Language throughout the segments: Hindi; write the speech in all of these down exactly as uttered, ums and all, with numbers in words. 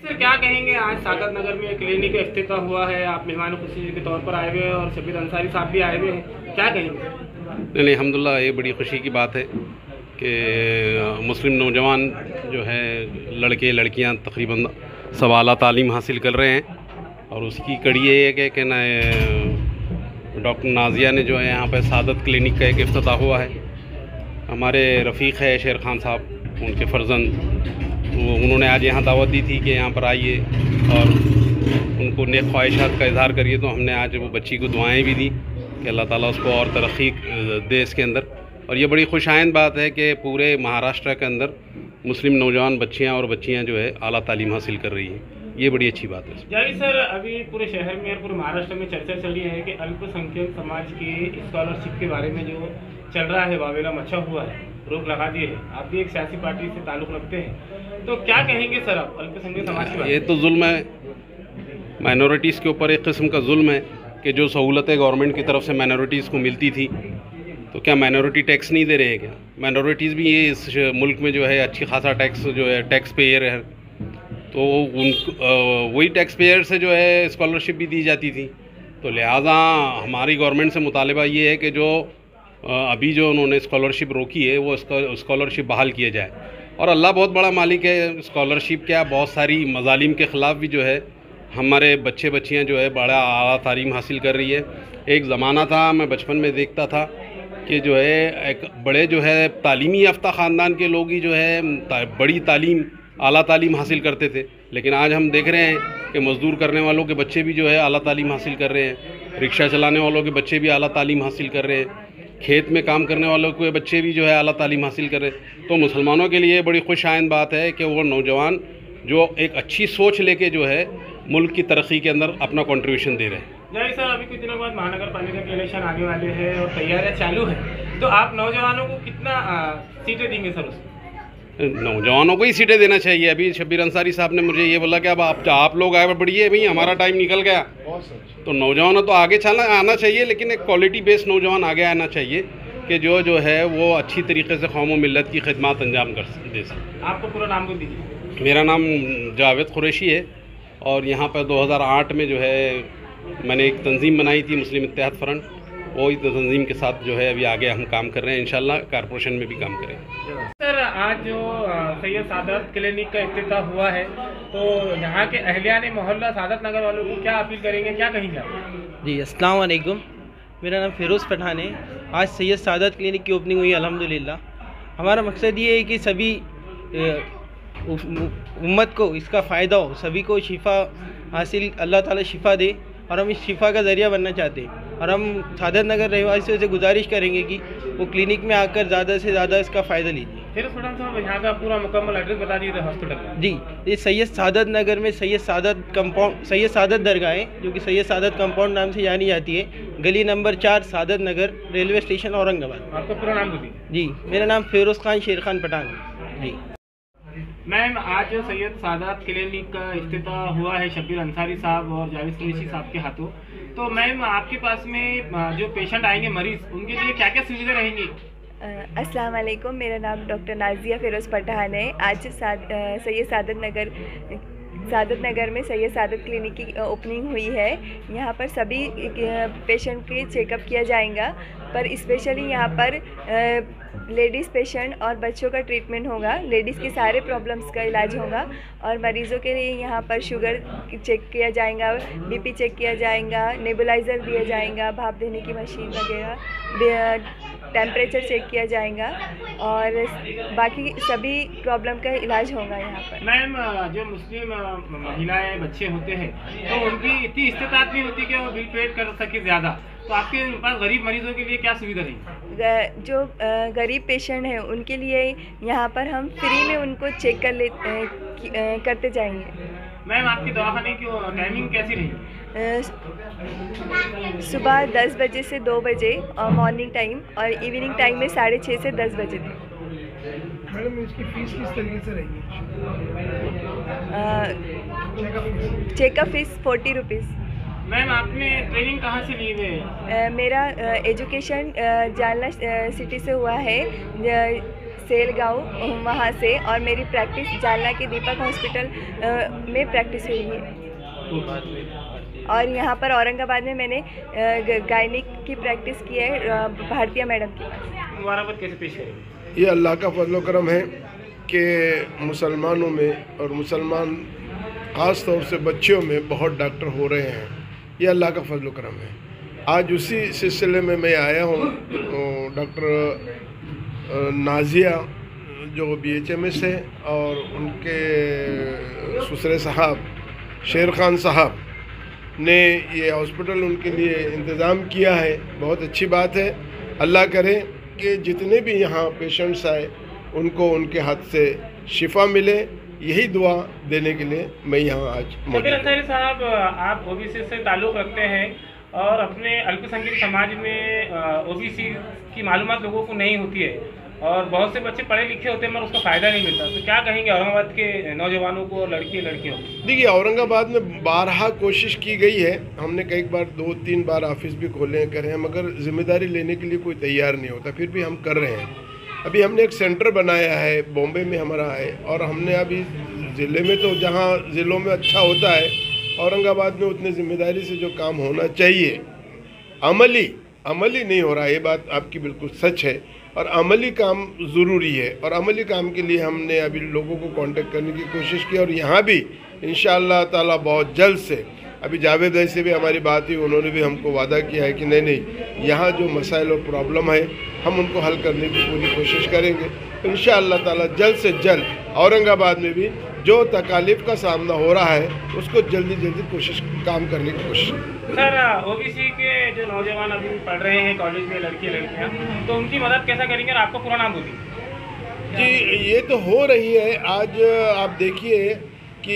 सर क्या कहेंगे, आज सादत नगर में क्लिनिक इफ्तिताह हुआ है, आप मेहमान खुशी के तौर पर आए हुए हैं और शब्बीर अंसारी साहब भी आए हुए हैं, क्या कहेंगे? नहीं नहीं अल्हम्दुलिल्लाह, ये बड़ी खुशी की बात है कि मुस्लिम नौजवान जो है लड़के लड़कियां तकरीबन सवाला तालीम हासिल कर रहे हैं और उसकी कड़ी ये है कि कि ना डॉक्टर नाजिया ने जो है यहाँ पर सादत क्लिनिक का एक इफ्तिताह हुआ है। हमारे रफ़ीक है शेर खान साहब, उनके फ़र्जंद, वो उन्होंने आज यहाँ दावत दी थी कि यहाँ पर आइए और उनको नेक ख्वाहिशात का इज़हार करिए। तो हमने आज वो बच्ची को दुआएं भी दी कि अल्लाह ताला उसको और तरक्की दे इसके अंदर। और ये बड़ी खुशाइंद बात है कि पूरे महाराष्ट्र के अंदर मुस्लिम नौजवान बच्चियाँ और बच्चियाँ जो है आला तालीम हासिल कर रही हैं, ये बड़ी अच्छी बात है। जावेद सर, अभी पूरे शहर में और पूरे महाराष्ट्र में चर्चा चल रही है कि अल्पसंख्यक समाज की स्कॉलरशिप के बारे में जो चल रहा है, वावेला मचा हुआ है, रोक लगा दी है। आप भी एक सियासी पार्टी से ताल्लुक़ रखते हैं, तो क्या कहेंगे सर आप अल्पसंख्यक समाज के बारे में? ये तो जुल्म है, माइनॉरिटीज़ के ऊपर एक किस्म का जुल्म है कि जो सहूलतें गवर्नमेंट की तरफ से माइनॉरिटीज़ को मिलती थी, तो क्या माइनॉरिटी टैक्स नहीं दे रहे हैं क्या? माइनॉरिटीज़ भी ये इस मुल्क में जो है अच्छी खासा टैक्स जो है टैक्स पेयर है, तो उन वही टैक्स पेयर से जो है स्कॉलरशिप भी दी जाती थी। तो लिहाजा हमारी गवर्नमेंट से मुतालबा ये है कि जो अभी जो उन्होंने स्कॉलरशिप रोकी है वो स्कॉलरशिप बहाल किया जाए। और अल्लाह बहुत बड़ा मालिक है, स्कॉलरशिप क्या बहुत सारी मज़ालिम के ख़िलाफ़ भी जो है हमारे बच्चे बच्चियां जो है बड़ा आला तालीम हासिल कर रही है। एक ज़माना था, मैं बचपन में देखता था कि जो है एक बड़े जो है तालीमी याफ्ता ख़ानदान के लोग ही जो है बड़ी तालीम आला तालीम हासिल करते थे, लेकिन आज हम देख रहे हैं कि मज़दूर करने वालों के बच्चे भी जो है आला तालीम हासिल कर रहे हैं, रिक्शा चलाने वालों के बच्चे भी आला तालीम हासिल कर रहे हैं, खेत में काम करने वालों के बच्चे भी जो है आला तालीम हासिल कर रहे हैं। तो मुसलमानों के लिए बड़ी खुशाइंद बात है कि वो नौजवान जो एक अच्छी सोच लेके जो है मुल्क की तरक्की के अंदर अपना कंट्रीब्यूशन दे रहे हैं। जय सर, अभी कुछ दिनों बाद महानगर पालिका के इलेक्शन आने वाले हैं और तैयारियां चालू है, तो आप नौजवानों को कितना आ, सीटें देंगे सर? उसमें नौजवानों को ही सीटें देना चाहिए। अभी शब्बीर अंसारी साहब ने मुझे ये बोला कि अब आप आप लोग आगे बढ़िए, भाई हमारा टाइम निकल गया। तो नौजवानों तो आगे चलना आना चाहिए, लेकिन एक क्वालिटी बेस्ड नौजवान आगे आना चाहिए कि जो जो है वो अच्छी तरीके से कौम व मिल्लत की खिदमत अंजाम कर दे सके। आपको पूरा नाम को दीजिए। मेरा नाम जावेद कुरैशी है और यहाँ पर दो हज़ार आठ में जो है मैंने एक तंजीम बनाई थी, मुस्लिम इत्तेहाद फ्रंट। वो इस तंजीम के साथ जो है अभी आगे हम काम कर रहे हैं, इंशाल्लाह कारपोरेशन में भी काम करेंगे। सर, आज जो सैयद सादत क्लिनिक का इफ्तिताह हुआ है, तो यहाँ के अहलियान मोहल्ला सादत नगर वालों को क्या अपील करेंगे, क्या कहेंगे आप? जी, अस्सलाम वालेकुम, मेरा नाम फिरोज़ पठान है। आज सैयद सादत क्लिनिक की ओपनिंग हुई अल्हम्दुलिल्लाह। हमारा मकसद ये है कि सभी उम्मत को इसका फ़ायदा हो, सभी को शिफा हासिल, अल्लाह ताला शिफा दे, और हम इस शिफा का ज़रिया बनना चाहते हैं। और हम सादत नगर रहवासियों से गुजारिश करेंगे कि वो क्लिनिक में आकर ज़्यादा से ज़्यादा इसका फ़ायदा लीजिए। फिर पठान साहब, यहाँ का पूरा मुकम्मल एड्रेस बता दीजिए हॉस्पिटल। जी, ये सैयद सादत नगर में सैयद सादत कंपाउंड, सैयद सादत दरगाह है, जो कि सैयद सादत कंपाउंड नाम से जानी जाती है, गली नंबर चार, सादत नगर, रेलवे स्टेशन, औरंगाबाद। आपका पूरा नाम दीजिए। जी, मेरा नाम फिरोज़ खान शेर खान पठान है। जी मैम, आज जो सैयद सादत क्लिनिक का इफ्तिताह हुआ है शब्बीर अंसारी साहब और जावेद कुरैशी साहब के हाथों, तो मैम आपके पास में जो पेशेंट आएंगे मरीज़, उनके लिए क्या क्या सुविधा रहेंगी? अस्सलाम वालेकुम, मेरा नाम डॉक्टर नाजिया फिरोज़ पठान है। आज साद, सैयद सादत नगर सादत नगर में सैयद सादत क्लिनिक की ओपनिंग हुई है। यहाँ पर सभी पेशेंट के चेकअप किया जाएगा, पर स्पेशली यहाँ पर लेडीज़ पेशेंट और बच्चों का ट्रीटमेंट होगा। लेडीज़ के सारे प्रॉब्लम्स का इलाज होगा और मरीज़ों के लिए यहाँ पर शुगर चेक किया जाएगा, बीपी चेक किया जाएगा, नेबुलाइज़र दिया जाएगा, भाप देने की मशीन वगैरह, टेम्परेचर चेक किया जाएगा और बाकी सभी प्रॉब्लम का इलाज होगा यहाँ पर। मैम, जो मुस्लिम महिलाएं बच्चे होते हैं, तो उनकी इतनी इस्तेताअत नहीं होती कि वो बिल पेड कर सके ज़्यादा, तो आपके पास गरीब मरीजों के लिए क्या सुविधा रहेगी? जो गरीब पेशेंट हैं उनके लिए यहाँ पर हम फ्री में उनको चेक कर ले करते जाएंगे। मैम, आपकी दवाखाने की टाइमिंग कैसी रहेगी? सुबह दस बजे से दो बजे और मॉर्निंग टाइम, और इवनिंग टाइम में साढ़े छः से दस बजे तक। मैडम, इसकी फीस किस तरीके से रहेगी? Checkup fees forty rupees. Ma'am, आपने ट्रेनिंग कहाँ से ली हुई है? मेरा एजुकेशन जालना सिटी से हुआ है। सेल गाँव वहाँ से, और मेरी प्रैक्टिस जालना के दीपक हॉस्पिटल अ, में प्रैक्टिस हुई है। और यहाँ पर औरंगाबाद में मैंने गायनिक की प्रैक्टिस की है अ, भारतीय मैडम के पास। मुबारकबाद कैसे पेश करेंगे? ये अल्लाह का फजल करम है कि मुसलमानों में और मुसलमान ख़ास तौर से बच्चों में बहुत डॉक्टर हो रहे हैं। ये अल्लाह का फजल करम है। आज उसी सिलसिले में मैं आया हूँ। डॉक्टर नाजिया जो बी एच एम एस है और उनके ससुरे साहब शेर खान साहब ने ये हॉस्पिटल उनके लिए इंतज़ाम किया है। बहुत अच्छी बात है। अल्लाह करे कि जितने भी यहाँ पेशेंट्स आए उनको उनके हाथ से शिफा मिले, यही दुआ देने के लिए मैं यहाँ आज मौजूद हूँ। अंसारी साहब, आप ओबीसी से ताल्लुक़ रखते हैं और अपने अल्पसंख्यक समाज में ओबीसी की मालूमात लोगों को नहीं होती है और बहुत से बच्चे पढ़े लिखे होते हैं मगर उसका फ़ायदा नहीं मिलता, तो क्या कहेंगे औरंगाबाद के नौजवानों को और लड़की लड़कियों को? देखिए, औरंगाबाद में बारहा कोशिश की गई है। हमने कई बार दो तीन बार ऑफिस भी खोले करे हैं, मगर जिम्मेदारी लेने के लिए कोई तैयार नहीं होता। फिर भी हम कर रहे हैं। अभी हमने एक सेंटर बनाया है, बॉम्बे में हमारा है, और हमने अभी ज़िले में तो जहाँ ज़िलों में अच्छा होता है, औरंगाबाद में उतनी जिम्मेदारी से जो काम होना चाहिए अमली अमली नहीं हो रहा है। ये बात आपकी बिल्कुल सच है और अमली काम ज़रूरी है, और अमली काम के लिए हमने अभी लोगों को कांटेक्ट करने की कोशिश की, और यहाँ भी इंशाअल्लाह ताला बहुत जल्द से, अभी जावेद भाई से भी हमारी बात हुई, उन्होंने भी हमको वादा किया है कि नहीं नहीं यहाँ जो मसाइल और प्रॉब्लम है हम उनको हल करने की पूरी कोशिश करेंगे। इंशाअल्लाह ताला जल्द से जल्द औरंगाबाद में भी जो तकालीफ का सामना हो रहा है उसको जल्दी जल्दी कोशिश काम करने की कोशिश। सर, ओबीसी के जो नौजवान अभी पढ़ रहे हैं कॉलेज में, लड़के लड़कियाँ, तो उनकी मदद कैसा करेंगे और आपका पूरा नाम बोलिए। जी, ये तो हो रही है। आज आप देखिए कि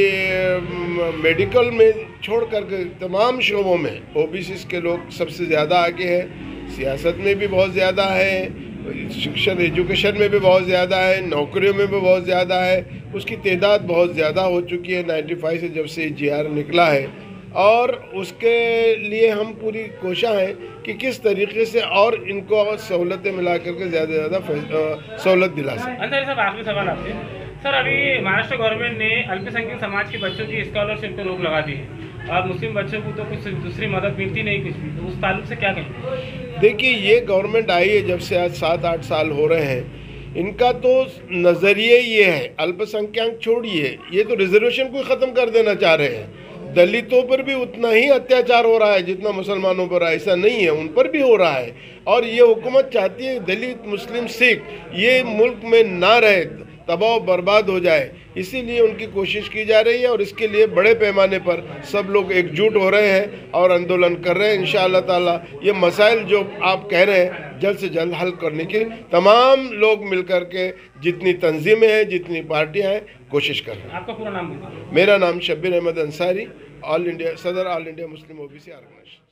मेडिकल में छोड़ कर के तमाम शोबों में ओबीसी के लोग सबसे ज़्यादा आगे हैं। सियासत में भी बहुत ज़्यादा है, शिक्षण एजुकेशन में भी बहुत ज़्यादा है, नौकरियों में भी बहुत ज़्यादा है। उसकी तादाद बहुत ज़्यादा हो चुकी है नाइन्टी से जब से जी आर निकला है, और उसके लिए हम पूरी कोशिश है कि किस तरीके से और इनको सहूलतें मिला करके ज़्यादा से ज़्यादा सहूलत दिला सकें। अंसारी साहब, आखिरी सवाल आपसे। सर, अभी महाराष्ट्र गवर्नमेंट ने अल्पसंख्यक समाज के बच्चों की स्कॉलरशिप पर रोक लगा दी है और मुस्लिम बच्चों को तो कुछ दूसरी मदद मिलती नहीं कुछ भी, तो उस ताल्लुक से क्या कहें? देखिए, ये गवर्नमेंट आई है जब से आज सात आठ साल हो रहे हैं। इनका तो नज़रिए ये है, अल्पसंख्यक छोड़िए, ये तो रिजर्वेशन को ख़त्म कर देना चाह रहे हैं। दलितों पर भी उतना ही अत्याचार हो रहा है जितना मुसलमानों पर, ऐसा नहीं है, उन पर भी हो रहा है। और ये हुकूमत चाहती है दलित मुस्लिम सिख ये मुल्क में ना रहे, तबाह बर्बाद हो जाए, इसीलिए उनकी कोशिश की जा रही है। और इसके लिए बड़े पैमाने पर सब लोग एकजुट हो रहे हैं और आंदोलन कर रहे हैं। इंशाअल्लाह ताला ये मसाइल जो आप कह रहे हैं जल्द से जल्द हल करने की तमाम लोग मिलकर के, जितनी तंजीमें हैं, जितनी पार्टियां हैं, कोशिश कर रहे हैं। आपका पूरा नाम बोलिए। मेरा नाम शब्बीर अहमद अंसारी, ऑल इंडिया सदर all India Muslim OBC organisation.